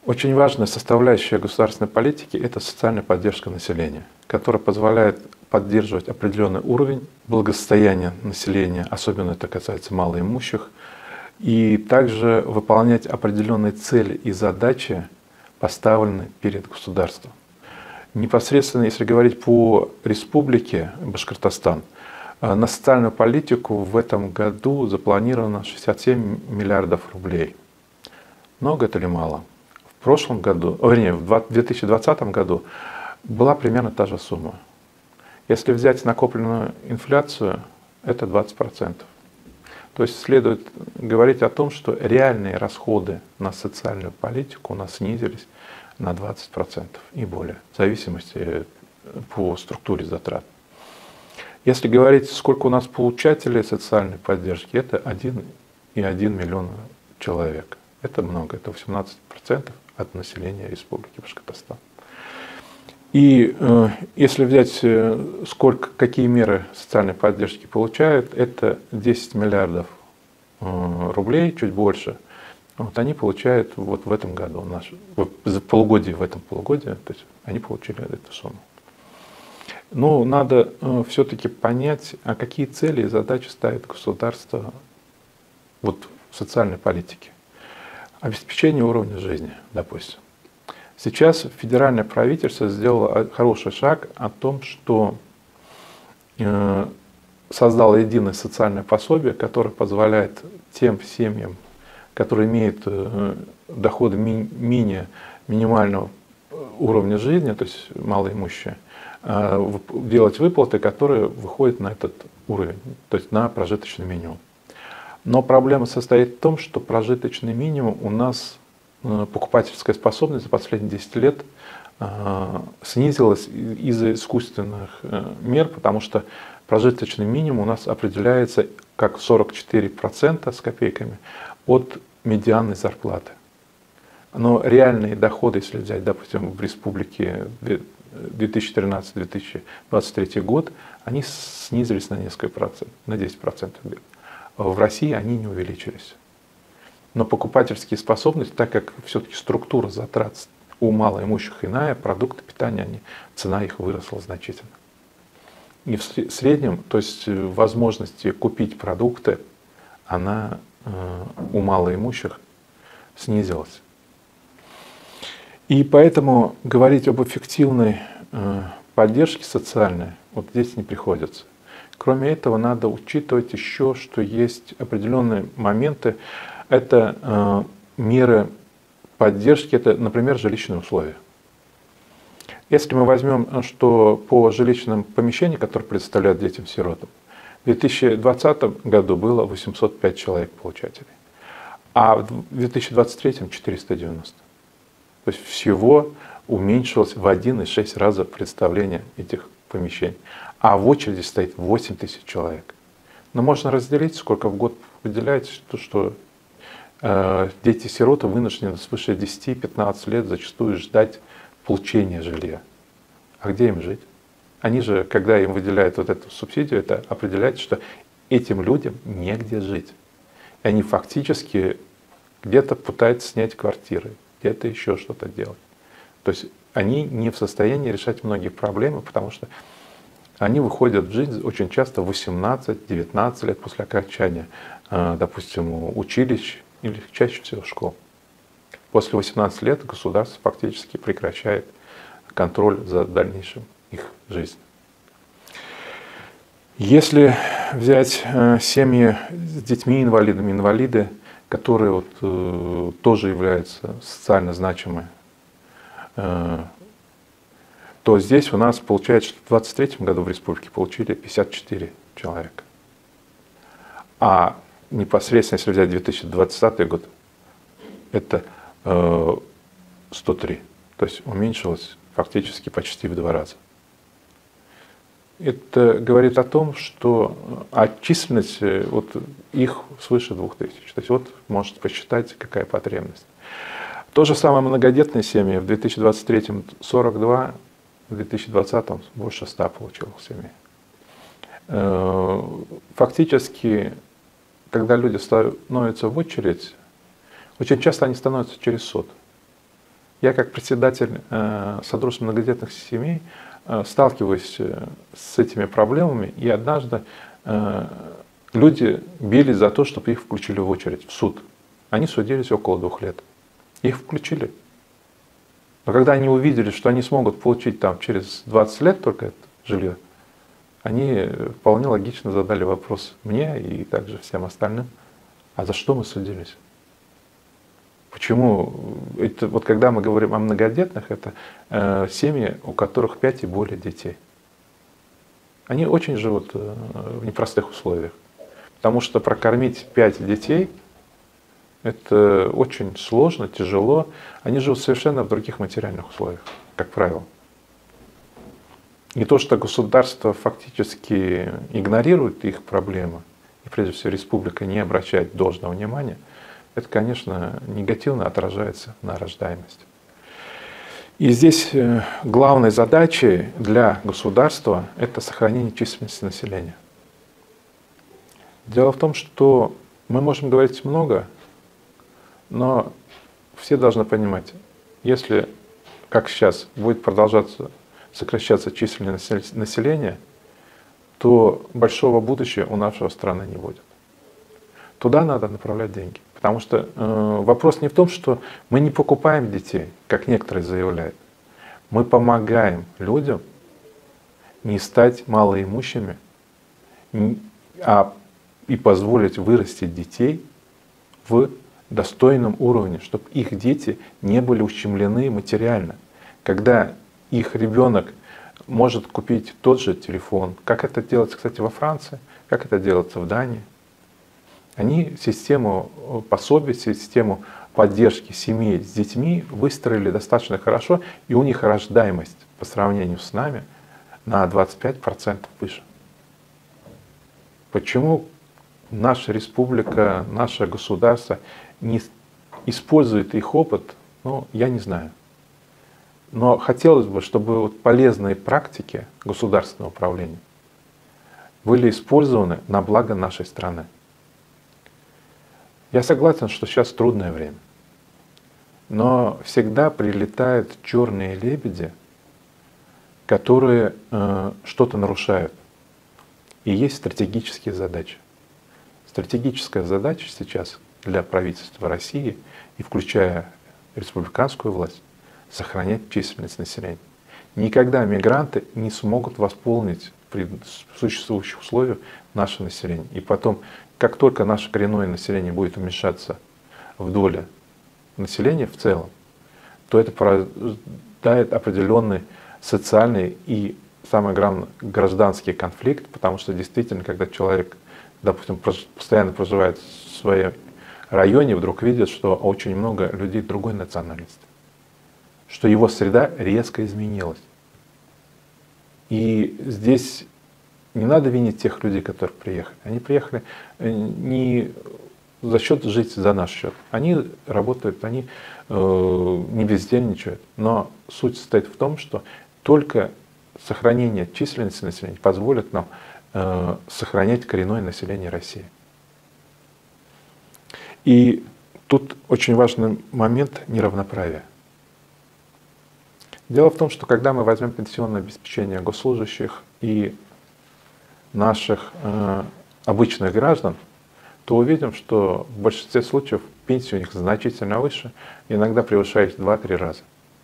Очень важная составляющая государственной политики – это социальная поддержка населения, которая позволяет поддерживать определенный уровень благосостояния населения, особенно это касается малоимущих, и также выполнять определенные цели и задачи, поставленные перед государством. Непосредственно, если говорить по республике Башкортостан, на социальную политику в этом году запланировано 67 миллиардов рублей. Много это или мало? В прошлом году, вернее, в 2020 году была примерно та же сумма. Если взять накопленную инфляцию, это 20%. То есть следует говорить о том, что реальные расходы на социальную политику у нас снизились на 20% и более, в зависимости по структуре затрат. Если говорить, сколько у нас получателей социальной поддержки, это 1,1 миллиона человек. Это много, это 18% от населения Республики Башкортостан. И если взять, какие меры социальной поддержки получают, это 10 миллиардов рублей, чуть больше. Вот они получают вот в этом году, в этом полугодии, то есть они получили эту сумму. Но надо все-таки понять, а какие цели и задачи ставит государство вот в социальной политике. Обеспечение уровня жизни, допустим. Сейчас федеральное правительство сделало хороший шаг о том, что создало единое социальное пособие, которое позволяет тем семьям, которые имеют доходы минимального уровня жизни, то есть малоимущие, делать выплаты, которые выходят на этот уровень, то есть на прожиточный минимум. Но проблема состоит в том, что прожиточный минимум у нас, покупательская способность за последние 10 лет снизилась из-за искусственных мер, потому что прожиточный минимум у нас определяется как 44% с копейками от медианной зарплаты. Но реальные доходы, если взять, допустим, в республике 2013-2023 год, они снизились на несколько процентов, на 10%. В России они не увеличились. Но покупательские способности, так как все-таки структура затрат у малоимущих иная, продукты питания, цена их выросла значительно. И в среднем, то есть возможности купить продукты, она у малоимущих снизилась. И поэтому говорить об эффективной поддержке социальной вот здесь не приходится. Кроме этого, надо учитывать еще, что есть определенные моменты. Это меры поддержки, это, например, жилищные условия. Если мы возьмем, что по жилищным помещениям, которые предоставляют детям-сиротам, в 2020 году было 805 человек получателей, а в 2023 490. То есть всего уменьшилось в 1,6 раза представление этих помещений. А в очереди стоит 8 тысяч человек. Но можно разделить, сколько в год выделяется, что дети-сироты вынуждены свыше 10-15 лет зачастую ждать получения жилья. А где им жить? Они же, когда им выделяют вот эту субсидию, это определяет, что этим людям негде жить. И они фактически где-то пытаются снять квартиры, где-то еще что-то делать. То есть они не в состоянии решать многие проблемы, потому что они выходят в жизнь очень часто в 18-19 лет после окончания, допустим, училищ или чаще всего школ. После 18 лет государство фактически прекращает контроль за дальнейшим их жизнью. Если взять семьи с детьми-инвалидами, инвалиды, которые вот, тоже являются социально значимыми, то здесь у нас получается, что в 2023 году в республике получили 54 человека. А непосредственно, если взять 2020 год, это 103. То есть уменьшилось фактически почти в 2 раза. Это говорит о том, что численность вот, их свыше 2000. То есть вот можете посчитать, какая потребность. То же самое многодетные семьи. В 2023 42, в 2020 больше 100 получилось семей. Фактически, когда люди становятся в очередь, очень часто они становятся через суд. Я как председатель Содружества многодетных семей сталкиваюсь с этими проблемами, и однажды люди бились за то, чтобы их включили в очередь, в суд. Они судились около 2 лет. Их включили. Но когда они увидели, что они смогут получить там через 20 лет только это жилье, они вполне логично задали вопрос мне и также всем остальным: а за что мы судились? Почему? Это, вот когда мы говорим о многодетных, это семьи, у которых 5 и более детей. Они очень живут в непростых условиях. Потому что прокормить 5 детей — это очень сложно, тяжело. Они живут совершенно в других материальных условиях, как правило. Не то, что государство фактически игнорирует их проблемы, и прежде всего республика не обращает должного внимания, это, конечно, негативно отражается на рождаемости. И здесь главной задачей для государства — это сохранение численности населения. Дело в том, что мы можем говорить много, но все должны понимать, если, как сейчас, будет продолжаться сокращаться численность населения, то большого будущего у нашей страны не будет. Туда надо направлять деньги. Потому что вопрос не в том, что мы не покупаем детей, как некоторые заявляют. Мы помогаем людям не стать малоимущими, и позволить вырастить детей в достойном уровне, чтобы их дети не были ущемлены материально. Когда их ребенок может купить тот же телефон, как это делается, кстати, во Франции, как это делается в Дании. Они систему пособий, систему поддержки семей с детьми выстроили достаточно хорошо, и у них рождаемость по сравнению с нами на 25% выше. Почему наша республика, наше государство не использует их опыт, ну, я не знаю. Но хотелось бы, чтобы вот полезные практики государственного управления были использованы на благо нашей страны. Я согласен, что сейчас трудное время, но всегда прилетают черные лебеди, которые что-то нарушают. И есть стратегические задачи. Стратегическая задача сейчас для правительства России, и включая республиканскую власть, сохранять численность населения. Никогда мигранты не смогут восполнить при существующих условиях наше население. И потом, как только наше коренное население будет уменьшаться в доле населения в целом, то это порождает определенный социальный и, самое главное, гражданский конфликт, потому что действительно, когда человек, допустим, постоянно проживает в своем районе, вдруг видит, что очень много людей другой национальности, что его среда резко изменилась. И здесь не надо винить тех людей, которые приехали. Они приехали не за счет жить за наш счет. Они работают, они не бездельничают. Но суть состоит в том, что только сохранение численности населения позволит нам сохранять коренное население России. И тут очень важный момент неравноправия. Дело в том, что когда мы возьмем пенсионное обеспечение госслужащих и наших обычных граждан, то увидим, что в большинстве случаев пенсия у них значительно выше, иногда превышает 2-3 раза.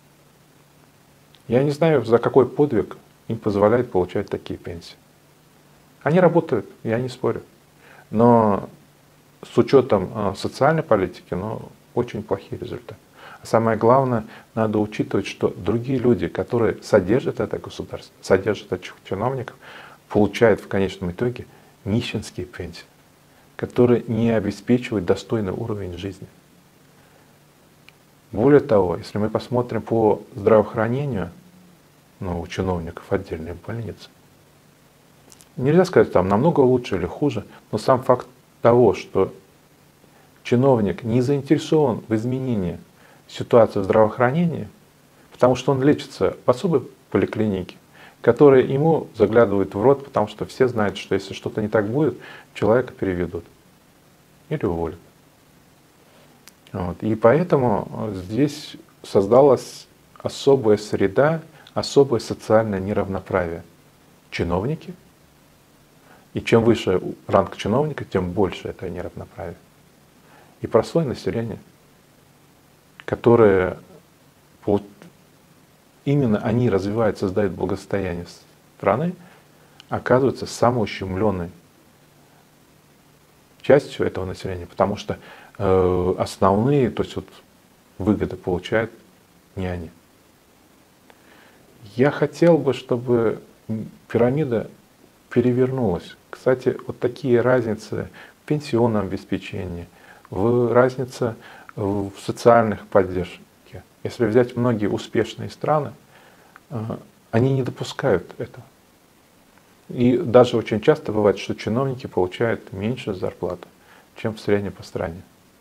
Я не знаю, за какой подвиг им позволяет получать такие пенсии. Они работают, я не спорю. Но с учетом социальной политики, очень плохие результаты. А самое главное, надо учитывать, что другие люди, которые содержат это государство, содержат этих чиновников, получают в конечном итоге нищенские пенсии, которые не обеспечивают достойный уровень жизни. Более того, если мы посмотрим по здравоохранению, у чиновников отдельные больницы, нельзя сказать, там намного лучше или хуже, но сам факт того, что чиновник не заинтересован в изменении ситуации в здравоохранении, потому что он лечится в особой поликлинике, которая ему заглядывает в рот, потому что все знают, что если что-то не так будет, человека переведут или уволят. И поэтому здесь создалась особая среда, особое социальное неравноправие. Чиновники, и чем выше ранг чиновника, тем больше это неравноправие. И простое население, которое именно они развивают, создают благосостояние страны, оказывается самой ущемленной частью этого населения, потому что основные, то есть вот выгоды получают не они. Я хотел бы, чтобы пирамида перевернулась. Кстати, вот такие разницы в пенсионном обеспечении, разница в социальных поддержке. Если взять многие успешные страны, они не допускают этого. И даже очень часто бывает, что чиновники получают меньше зарплаты, чем в среднем по стране.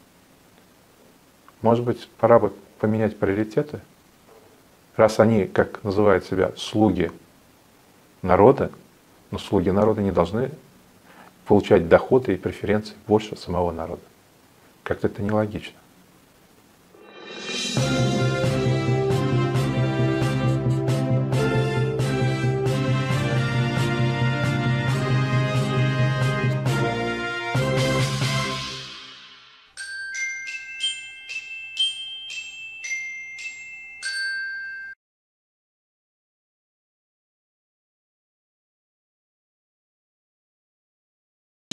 Может быть, пора бы поменять приоритеты? Раз они, как называют себя, слуги народа, но слуги народа не должны получать доходы и преференции больше самого народа. Как-то это нелогично.